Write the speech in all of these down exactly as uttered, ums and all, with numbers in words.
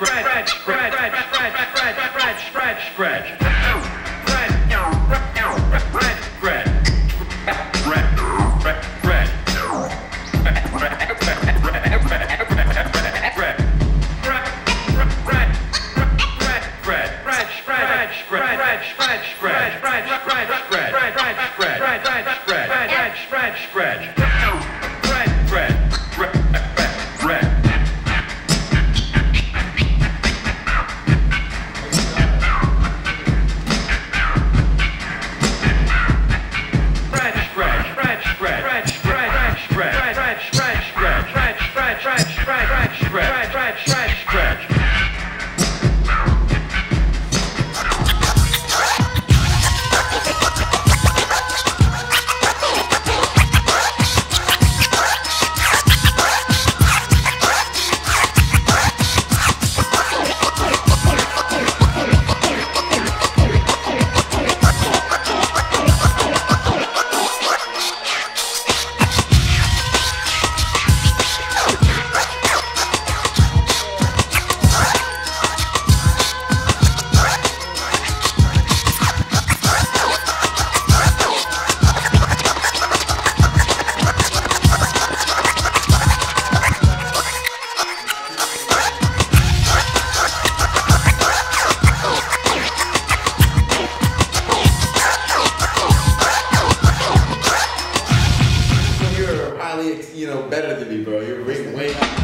You know, better than me, bro. You're way, way up.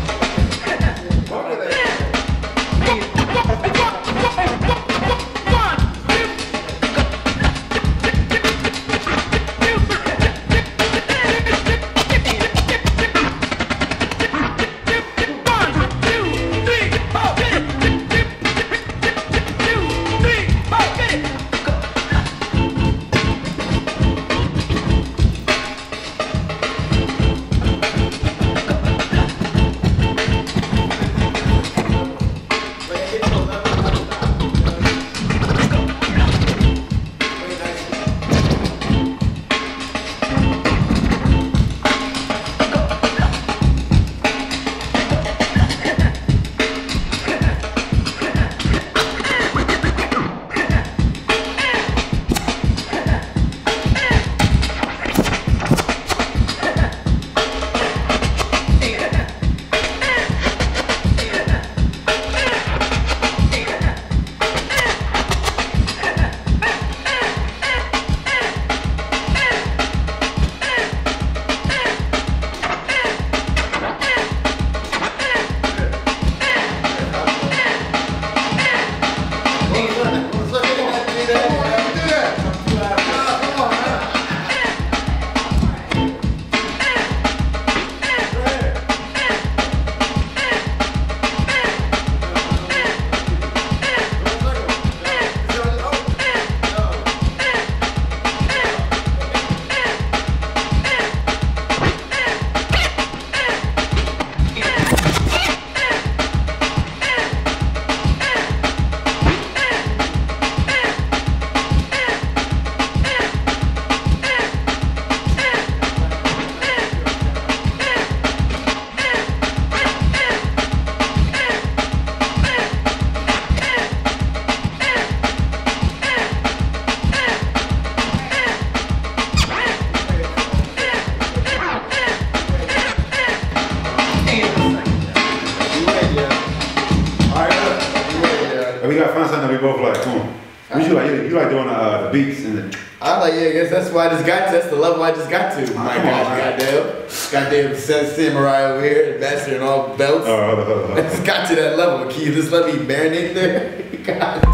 We gotta find something that we both like. Come on. What you like? You, you like doing uh, the beats and the. I like, yeah, I guess that's why I just got to. That's the level I just got to. Oh my gosh, goddamn. Goddamn samurai over here, master and all belts. Oh, hold on, hold on, hold on. I just got to that level. Can you just let me marinate there? God.